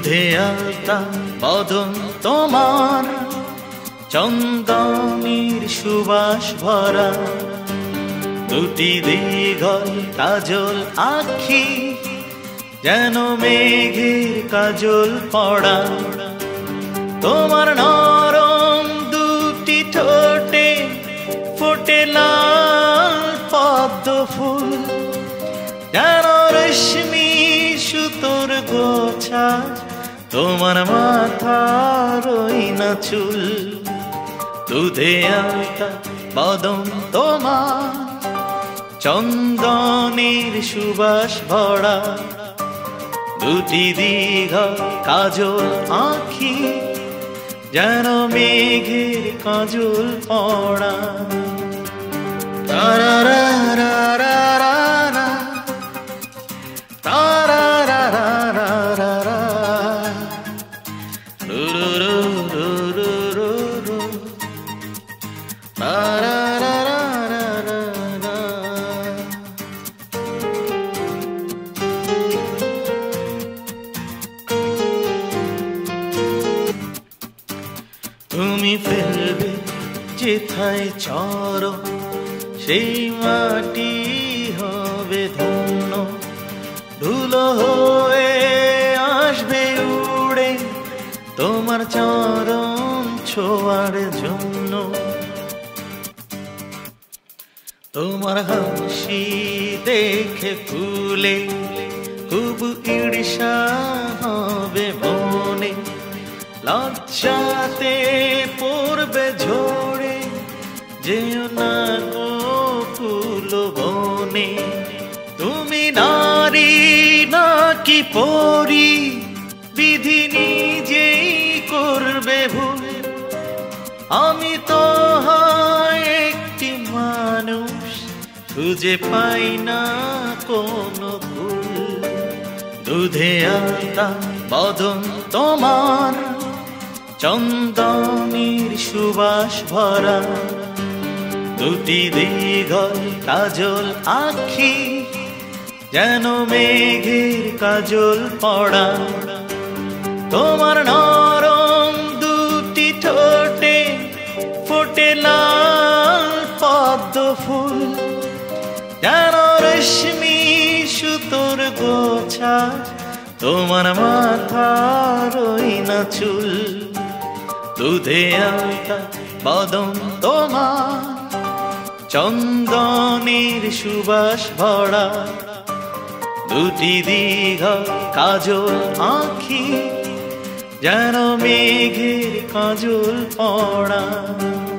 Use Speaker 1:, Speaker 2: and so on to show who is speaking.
Speaker 1: দুধে আলতা বদন তোমার, চন্দনের সুবাস ভরা, দুটি দীঘল কাজল আখি, যেন মেঘের কাজল পড়া। তোমার নরম দুটি ঠোঁটে ফোটে লাল পদ্ম ফুল, যেন রেশমি সুতোর গোছা, তোমার মাথার ওই না চুল। দুধে আলতা বদন তোমার, চন্দনের সুবাস ভরা, দুটি দীঘল কাজল আখি, যেন মেঘের কাজল পড়া। তুমি ফেলবে যেথায় চরো, সেই মাটি হবে ধন্য, ধুলো হয়ে আসবে উড়ে তোমার চরণ ছোঁয়ার জন্য। তোমার হাসি দেখে ফুলে খুব ঈর্ষা হবে মনে, লজ্জাতে পড়বে ঝরে যেও না গো ফুল বনে। তুমি নারী নাকি পরী, বিধি নিজেই করবে ভুল, আমি তো হয় একটি মানুষ, খুঁজে পাই না কোনো ভুল। দুধে আলতা বদন তোমার, চন্দনের সুবাস ভরা, দুটি দীঘল কাজল আখি, যেন মেঘের কাজল পড়া। তোমার নরম দুটি ঠোঁটে ফোটে লাল পদ্ম ফুল, যেন রেশমি সুতোর গোছা, তোমার মাথার ওই না চুল। দুধে আলতা বদন তোমার, চন্দনের সুবাস ভরা, দুটি দীঘল কাজল আখি, যেন মেঘের কাজল পড়া।